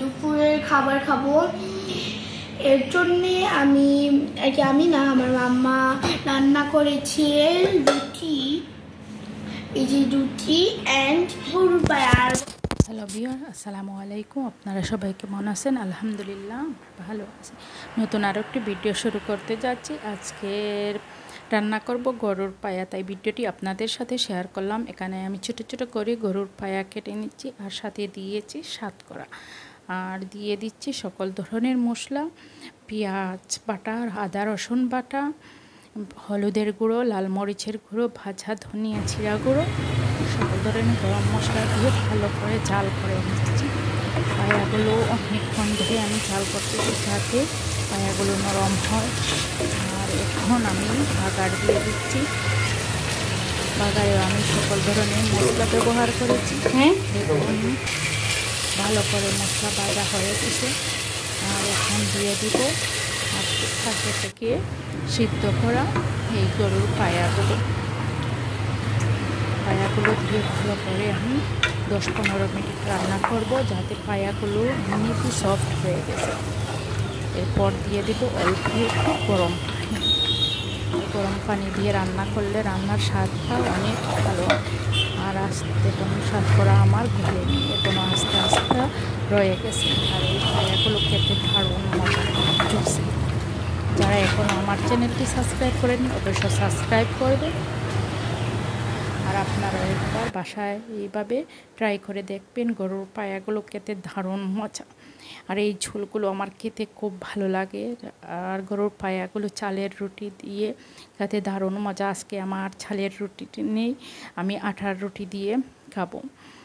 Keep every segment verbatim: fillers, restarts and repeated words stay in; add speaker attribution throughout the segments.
Speaker 1: দুপুরের খাবার খাবো। এর জন্যে আমি আমি না আমার মাম্মা রান্না করেছে রুটি, এই যে রুটি অ্যান্ড গরুর পায়ার।
Speaker 2: হ্যালো ভিউয়ার, আসসালামু আলাইকুম। আপনারা সবাই কেমন আছেন? আলহামদুলিল্লাহ ভালো আছি। নতুন আরও একটি ভিডিও শুরু করতে যাচ্ছি। আজকের রান্না করব গরুর পায়া, তাই ভিডিওটি আপনাদের সাথে শেয়ার করলাম। এখানে আমি ছোটো ছোটো করে গরুর পায়া কেটে নিচ্ছি, আর সাথে দিয়েছি সাতকরা, আর দিয়ে দিচ্ছি সকল ধরনের মশলা, পেঁয়াজ বাটা, আদা রসুন বাটা, হলুদের গুঁড়ো, লাল মরিচের গুঁড়ো, ভাজা ধনিয়া জিরা গুঁড়ো, সকল ধরনের গরম মশলা দিয়ে ভালো করে জাল করে নিচ্ছি। পায়াগুলো অনেকক্ষণ ধরে আমি জাল করতেছি যাতে পায়াগুলো নরম হয়। আর এখন আমি বাগার দিয়ে দিচ্ছি। বাগারেও আমি সকল ধরনের মশলা ব্যবহার করেছি। হ্যাঁ, দেখুন ভালো করে মশলা ভাজা হয়ে গেছে। আর এখন দিয়ে দিব আগে থেকে সিদ্ধ করা এই গরুর পায়াগুলো পায়াগুলো দিয়ে ভালো করে আমি দশ পনেরো মিনিট রান্না করব, যাতে পায়াগুলো এমনিতে সফট হয়ে গেছে। এরপর দিয়ে দিব অল্প একটু গরম পানি। গরম পানি দিয়ে রান্না করলে রান্নার স্বাদটা অনেক ভালো। আর আস্তে কোনো স্বাদ করা আমার ভুলেনি, এখনও আস্তে আস্তে রয়ে গেছে। আর এই পায়াগুলো খেতে দারুণ মজা জুসি। যারা এখনও আমার চ্যানেলটি সাবস্ক্রাইব করেনি অবশ্যই সাবস্ক্রাইব করবে। আর আপনারা একবার বাসায় এইভাবে ট্রাই করে দেখবেন। গরুর পায়াগুলো খেতে দারুণ মজা। আর এই ঝোলগুলো আমার খেতে খুব ভালো লাগে। আর গরুর পায়াগুলো চালের রুটি দিয়ে খেতে দারুণ মজা। আজকে আমার চালের রুটিটি নেই, আমি আটার রুটি দিয়ে খাবো।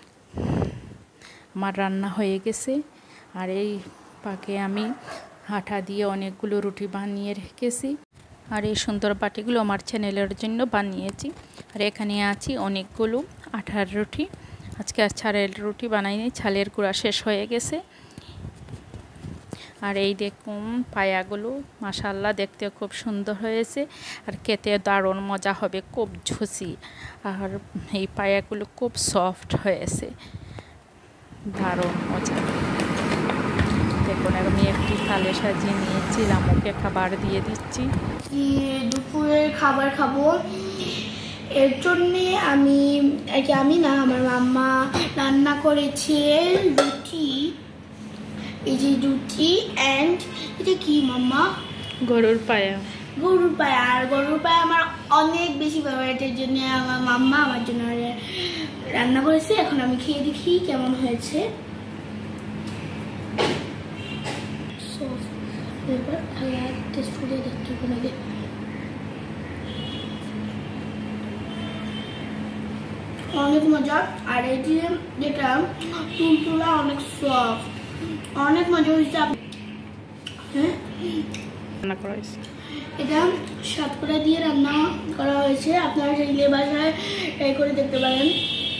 Speaker 2: আমার রান্না হয়ে গেছে। আর এই পাকে আমি আটা দিয়ে অনেকগুলো রুটি বানিয়ে রেখেছি। আর এই সুন্দর বাটিগুলো আমার চ্যানেলের জন্য বানিয়েছি। আর এখানে আছি অনেকগুলো আটার রুটি। আজকে আর চালের রুটি বানাইনি, চালের গুঁড়া শেষ হয়ে গেছে। আর এই দেখুন পায়াগুলো মাশাআল্লাহ দেখতে খুব সুন্দর হয়েছে, আর খেতে দারুণ মজা হবে, খুব ঝুসি। আর এই পায়াগুলো খুব সফট হয়েছে, দারুণ মজা। দেখুন আমি একটি থালে সাজিয়ে নিয়েছি, রামুকে খাবার দিয়ে দিচ্ছি।
Speaker 1: দুপুরের খাবার খাবো। এর জন্যে আমি আমি না আমার মাম্মা রান্না করেছে রুটি, এই যে রুটি অ্যান্ড এটা কি মাম্মা?
Speaker 2: গরুর পায়া।
Speaker 1: গরুর পায়া। আর গরুর পায়া আমার অনেক বেশি ফেভারিটের জন্য আমার মাম্মা আমার জন্য রান্না করেছে। এখন আমি খেয়ে দেখি কেমন হয়েছে। টেস্ট করে দেখতে লাগে। অনেক মজা। আর এই যে যেটা তুলতুলা অনেক সফট, অনেক মজা হয়েছে। হ্যাঁ,
Speaker 2: রান্না করা হয়েছে,
Speaker 1: এটা সাতকরা দিয়ে রান্না করা হয়েছে। আপনারা চাইলে বাসায় ট্রাই করে দেখতে পারেন।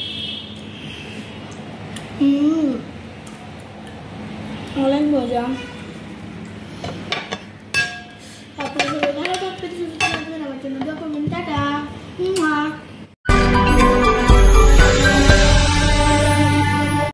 Speaker 1: হুম, অনেক মজা।